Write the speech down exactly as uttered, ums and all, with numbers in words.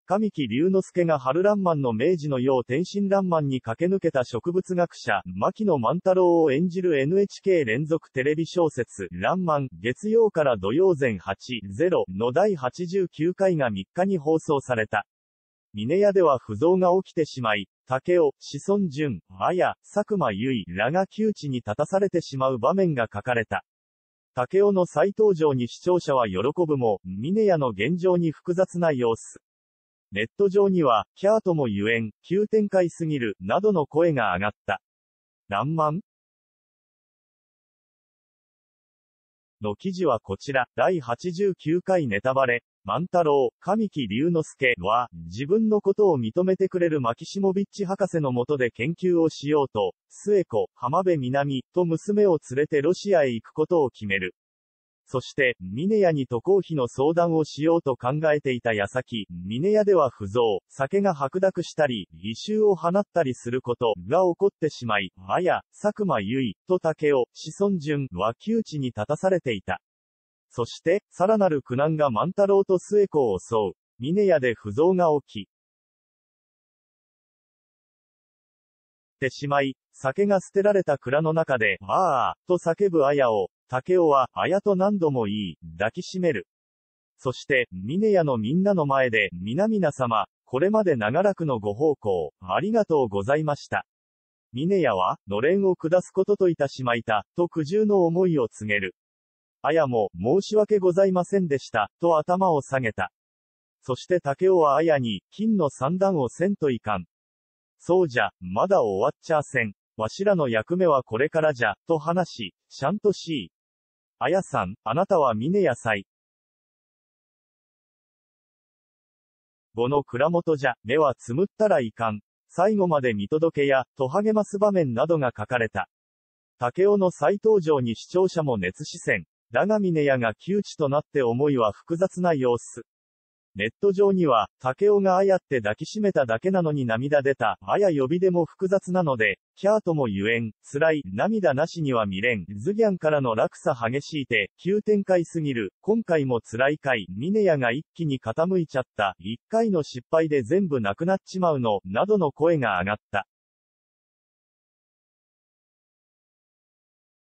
神木隆之介が春爛漫の明治の世を天真爛漫に駆け抜けた植物学者、牧野万太郎を演じる エヌエイチケー 連続テレビ小説、爛漫、月曜から土曜前はちじゅうのだいはちじゅうきゅうかいがみっかに放送された。峰屋では不造が起きてしまい、武雄、志尊淳、綾、佐久間由衣らが窮地に立たされてしまう場面が書かれた。武雄の再登場に視聴者は喜ぶも、峰屋の現状に複雑な様子。ネット上には、キャーとも言えん、急展開すぎる、などの声が上がった。爛漫の記事はこちら、だいはちじゅうきゅうかいネタバレ。万太郎、神木隆之介は、自分のことを認めてくれるマキシモビッチ博士の下で研究をしようと、末子、浜辺美波と娘を連れてロシアへ行くことを決める。そして、峰屋に渡航費の相談をしようと考えていた矢先、峰屋では不造、酒が白濁したり、異臭を放ったりすることが起こってしまい、綾、佐久間由衣と武雄、志尊淳は窮地に立たされていた。そして、さらなる苦難が万太郎と末子を襲う。峰屋で不造が起きてしまい、酒が捨てられた蔵の中で、ああ、と叫ぶ綾を、武雄は、綾と何度も言い、抱きしめる。そして、峰屋のみんなの前で、皆々様、これまで長らくのご奉公、ありがとうございました。峰屋は、のれんを下すことといたしまいた、と苦渋の思いを告げる。綾も、申し訳ございませんでした、と頭を下げた。そして武雄は綾に、金の三段をせんといかん。そうじゃ、まだ終わっちゃあせん。わしらの役目はこれからじゃ、と話し、しゃんとしい。綾さん、あなたは峰屋さい。ごの蔵元じゃ、目はつむったらいかん。最後まで見届けや、と励ます場面などが書かれた。武雄の再登場に視聴者も熱視線。だが峰屋が窮地となって思いは複雑な様子。ネット上には、武雄が綾って抱きしめただけなのに涙出た、綾呼びでも複雑なので、キャーとも言えん、辛い、涙なしには見れん、ズギャンからの落差激しいて、急展開すぎる、今回も辛いかい、峰屋が一気に傾いちゃった、一回の失敗で全部なくなっちまうの、などの声が上がった。